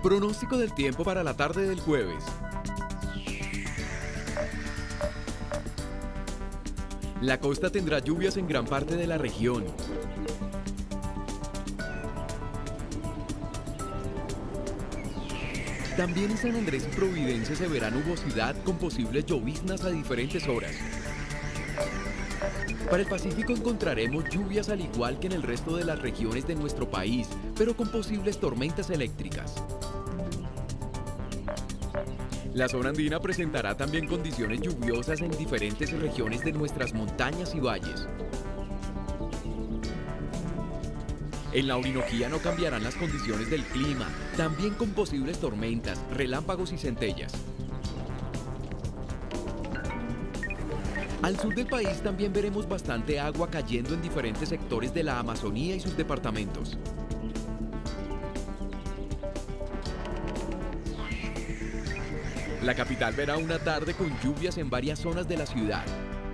Pronóstico del tiempo para la tarde del jueves. La costa tendrá lluvias en gran parte de la región. También en San Andrés y Providencia se verá nubosidad con posibles lloviznas a diferentes horas. Para el Pacífico encontraremos lluvias al igual que en el resto de las regiones de nuestro país, pero con posibles tormentas eléctricas. La zona andina presentará también condiciones lluviosas en diferentes regiones de nuestras montañas y valles. En la Orinoquía no cambiarán las condiciones del clima, también con posibles tormentas, relámpagos y centellas. Al sur del país también veremos bastante agua cayendo en diferentes sectores de la Amazonía y sus departamentos. La capital verá una tarde con lluvias en varias zonas de la ciudad.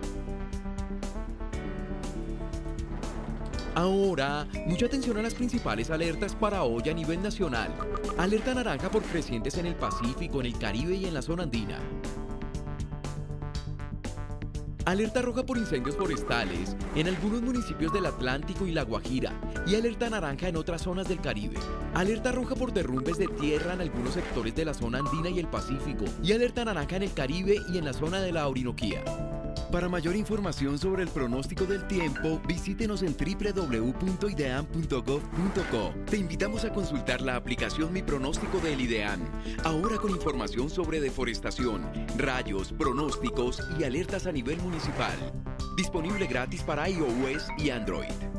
Ahora, mucha atención a las principales alertas para hoy a nivel nacional. Alerta naranja por crecientes en el Pacífico, en el Caribe y en la zona andina. Alerta roja por incendios forestales en algunos municipios del Atlántico y La Guajira y alerta naranja en otras zonas del Caribe. Alerta roja por derrumbes de tierra en algunos sectores de la zona andina y el Pacífico y alerta naranja en el Caribe y en la zona de la Orinoquía. Para mayor información sobre el pronóstico del tiempo, visítenos en www.idean.gov.co. Te invitamos a consultar la aplicación Mi Pronóstico del IDEAN, ahora con información sobre deforestación, rayos, pronósticos y alertas a nivel municipal. Disponible gratis para iOS y Android.